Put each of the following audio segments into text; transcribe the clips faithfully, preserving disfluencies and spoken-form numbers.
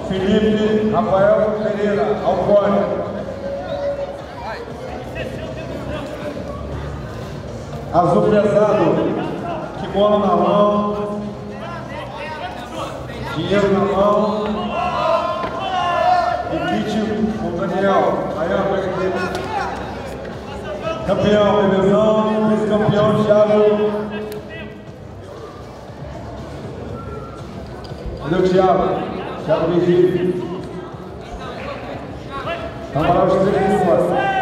Felipe Rafael Pereira, Alcone. Azul pesado, kimono na mão, dinheiro na mão, e kit com o Daniel. Aí, ó, pega aqui. Campeão, bebezão, vice-campeão, Thiago. Cadê o Thiago? Thiago Virgílio. Camaral os três de fora.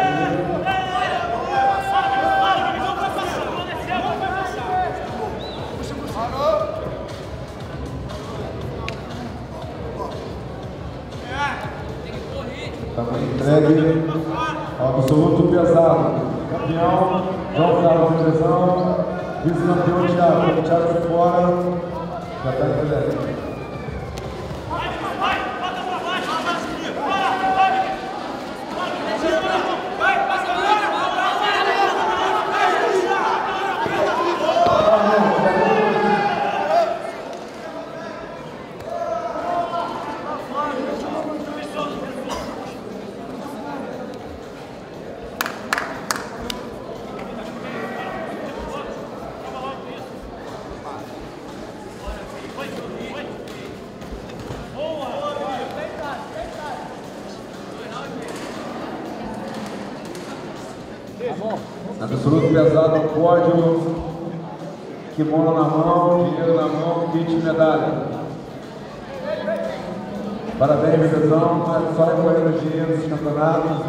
Também entregue ao absoluto pesado. Campeão, João Carlos Bebezão. Vice-campeão, Thiago. O Thiago foi fora. Já está entregue. Absoluto pesado no pódio, kimono na mão, dinheiro na mão, kit e medalha. Parabéns, Bebezão, só recolhendo dinheiro dos campeonatos.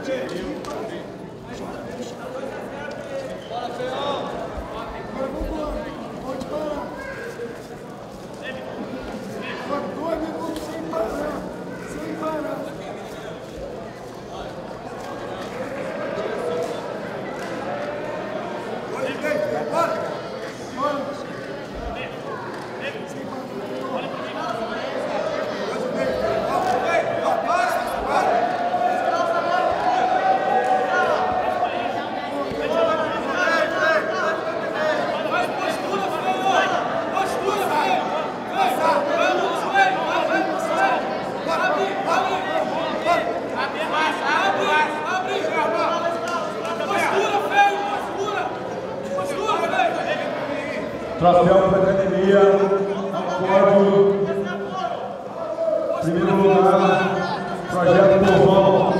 Troféu para a academia, pódio, primeiro lugar, Projeto Povão.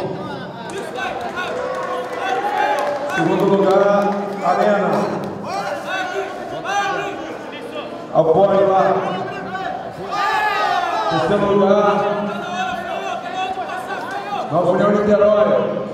Segundo lugar, Arena. Apoio lá. Terceiro lugar, Nova União Niterói.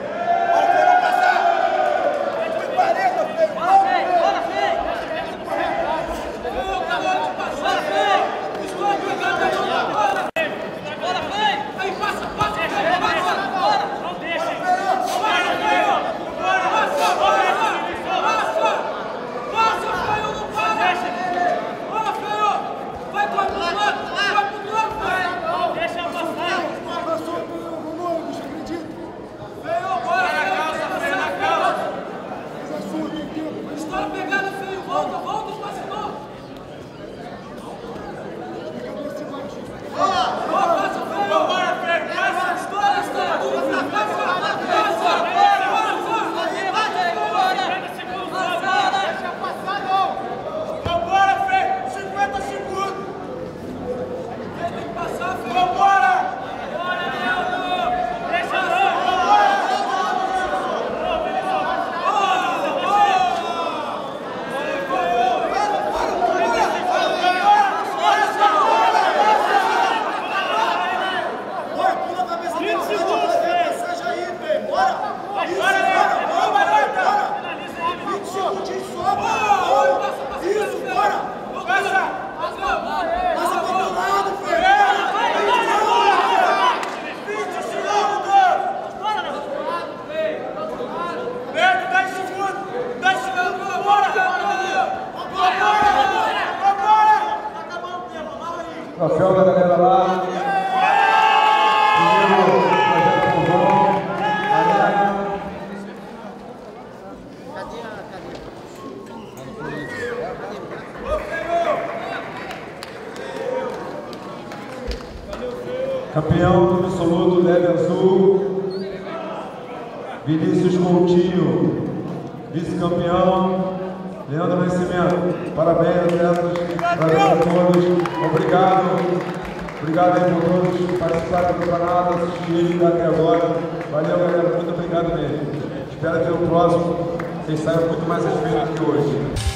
Troféu da galera lá. Primeiro, Projeto Povão. Arena. Campeão absoluto, leve azul, Vinícius Coutinho. Vice-campeão, Leandro Nascimento. Parabéns, atletas. Parabéns a todos. Obrigado. Obrigado aí por todos participarem do campeonato, assistirem até agora. Valeu, galera. Muito obrigado mesmo. Espero que no próximo vocês saiam muito mais satisfeitos que hoje.